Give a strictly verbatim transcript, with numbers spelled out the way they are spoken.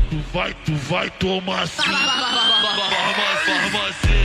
Tu vai, tu vai tomar sim. Farmácia, farmácia.